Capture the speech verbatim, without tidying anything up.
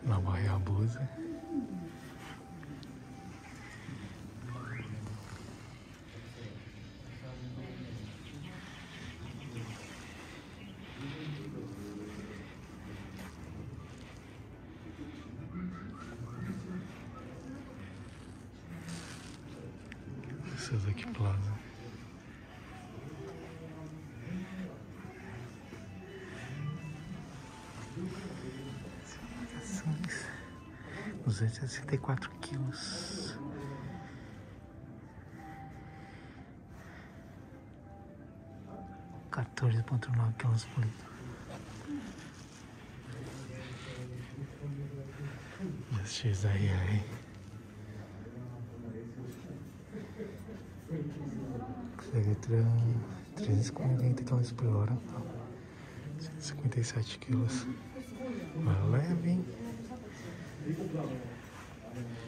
Nova Hayabusa. Suzuki Plaza. duzentos e sessenta e quatro quilos. quatorze vírgula nove quilômetros por litro. X R R. Segue trezentos e quarenta quilômetros por hora. cento e cinquenta e sete quilos. Vai leve.